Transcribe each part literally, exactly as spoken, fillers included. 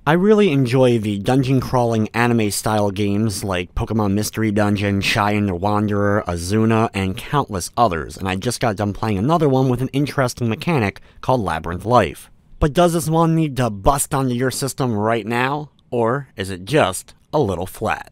I really enjoy the dungeon crawling anime style games like Pokemon Mystery Dungeon, Shy and the Wanderer, Azuna, and countless others, and I just got done playing another one with an interesting mechanic called Labyrinth Life. But does this one need to bust onto your system right now, or is it just a little flat?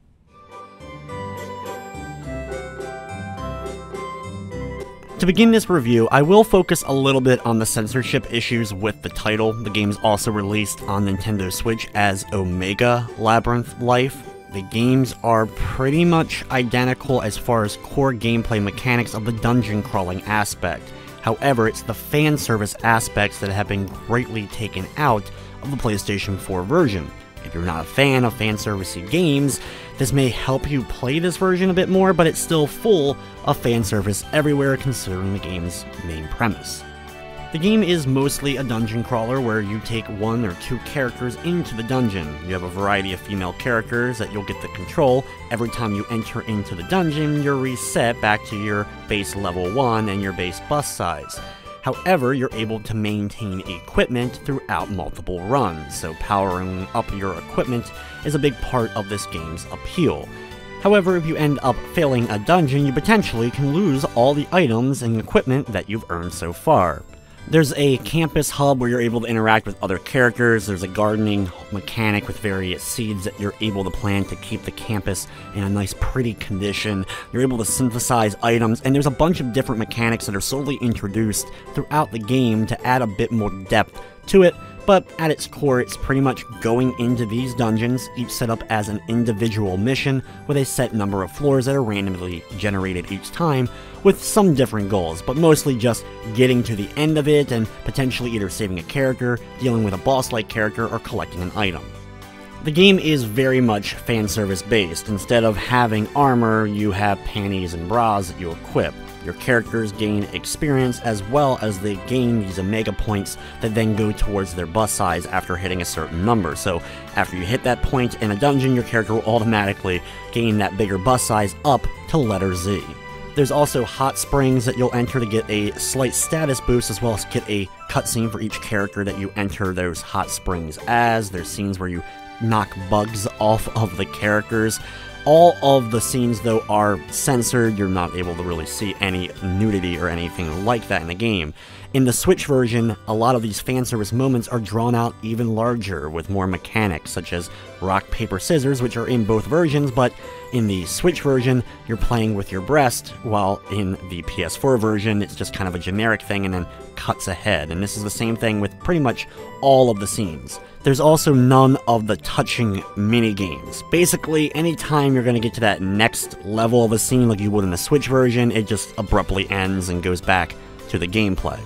To begin this review, I will focus a little bit on the censorship issues with the title. The game's also released on Nintendo Switch as Omega Labyrinth Life. The games are pretty much identical as far as core gameplay mechanics of the dungeon crawling aspect. However, it's the fan service aspects that have been greatly taken out of the PlayStation four version. If you're not a fan of fan-servicey games, this may help you play this version a bit more, but it's still full of fan service everywhere considering the game's main premise. The game is mostly a dungeon crawler where you take one or two characters into the dungeon. You have a variety of female characters that you'll get to control. Every time you enter into the dungeon, you're reset back to your base level one and your base bus size. However, you're able to maintain equipment throughout multiple runs, so powering up your equipment is a big part of this game's appeal. However, if you end up failing a dungeon, you potentially can lose all the items and equipment that you've earned so far. There's a campus hub where you're able to interact with other characters. There's a gardening mechanic with various seeds that you're able to plant to keep the campus in a nice pretty condition. You're able to synthesize items, and there's a bunch of different mechanics that are slowly introduced throughout the game to add a bit more depth to it. But at its core, it's pretty much going into these dungeons, each set up as an individual mission with a set number of floors that are randomly generated each time, with some different goals, but mostly just getting to the end of it and potentially either saving a character, dealing with a boss-like character, or collecting an item. The game is very much fan service based. Instead of having armor, you have panties and bras that you equip. Your characters gain experience as well as they gain these Omega points that then go towards their bus size after hitting a certain number. So after you hit that point in a dungeon, your character will automatically gain that bigger bus size up to letter Z. There's also hot springs that you'll enter to get a slight status boost, as well as get a cutscene for each character that you enter those hot springs as. There's scenes where you knock bugs off of the characters. All of the scenes, though, are censored. You're not able to really see any nudity or anything like that in the game. In the Switch version, a lot of these fan service moments are drawn out even larger with more mechanics, such as rock, paper, scissors, which are in both versions, but in the Switch version, you're playing with your breast, while in the P S four version, it's just kind of a generic thing and then cuts ahead. And this is the same thing with pretty much all of the scenes. There's also none of the touching mini-games. Basically, anytime you're going to get to that next level of a scene like you would in the Switch version, it just abruptly ends and goes back to the gameplay.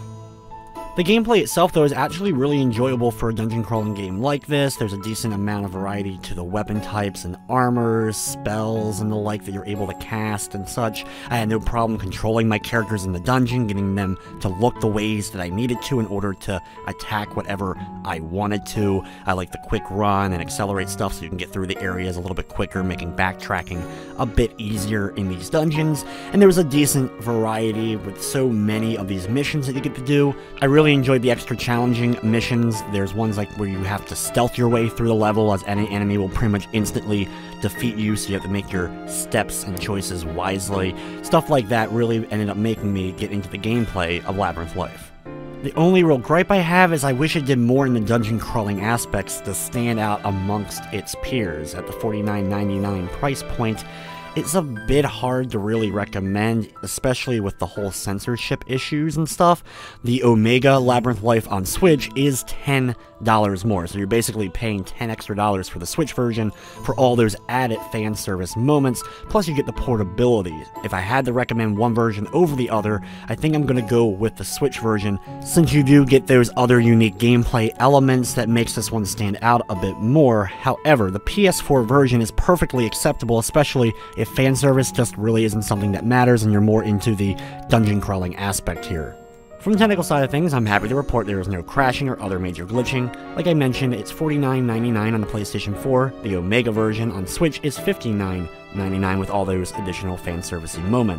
The gameplay itself, though, is actually really enjoyable for a dungeon crawling game like this. There's a decent amount of variety to the weapon types and armors, spells, and the like that you're able to cast and such. I had no problem controlling my characters in the dungeon, getting them to look the ways that I needed to in order to attack whatever I wanted to. I like the quick run and accelerate stuff so you can get through the areas a little bit quicker, making backtracking a bit easier in these dungeons. And there was a decent variety with so many of these missions that you get to do. I really enjoyed the extra challenging missions. There's ones like where you have to stealth your way through the level, as any enemy will pretty much instantly defeat you, so you have to make your steps and choices wisely. Stuff like that really ended up making me get into the gameplay of Labyrinth Life. The only real gripe I have is I wish it did more in the dungeon crawling aspects to stand out amongst its peers. At the forty-nine ninety-nine price point, it's a bit hard to really recommend, especially with the whole censorship issues and stuff. The Omega Labyrinth Life on Switch is ten dollars more, so you're basically paying ten extra dollars for the Switch version for all those added fan service moments, plus you get the portability. If I had to recommend one version over the other, I think I'm going to go with the Switch version, since you do get those other unique gameplay elements that makes this one stand out a bit more. However, the P S four version is perfectly acceptable, especially if fan service just really isn't something that matters and you're more into the dungeon crawling aspect here. From the technical side of things, I'm happy to report there is no crashing or other major glitching. Like I mentioned, it's forty-nine ninety-nine on the PlayStation four, the Omega version on Switch is fifty-nine ninety-nine with all those additional fan servicey moments.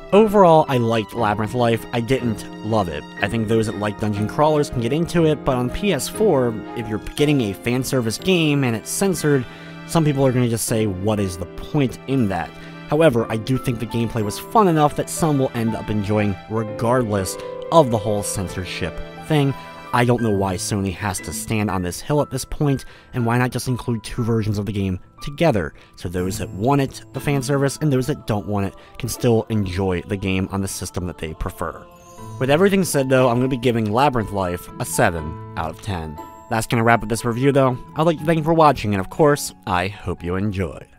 Overall, I liked Labyrinth Life. I didn't love it. I think those that like dungeon crawlers can get into it, but on P S four, if you're getting a fan service game and it's censored, some people are going to just say, what is the point in that? However, I do think the gameplay was fun enough that some will end up enjoying regardless of the whole censorship thing. I don't know why Sony has to stand on this hill at this point, and why not just include two versions of the game together, so those that want it, the fan service, and those that don't want it can still enjoy the game on the system that they prefer. With everything said though, I'm going to be giving Labyrinth Life a seven out of ten. That's going to wrap up this review though. I'd like to thank you for watching, and of course, I hope you enjoy.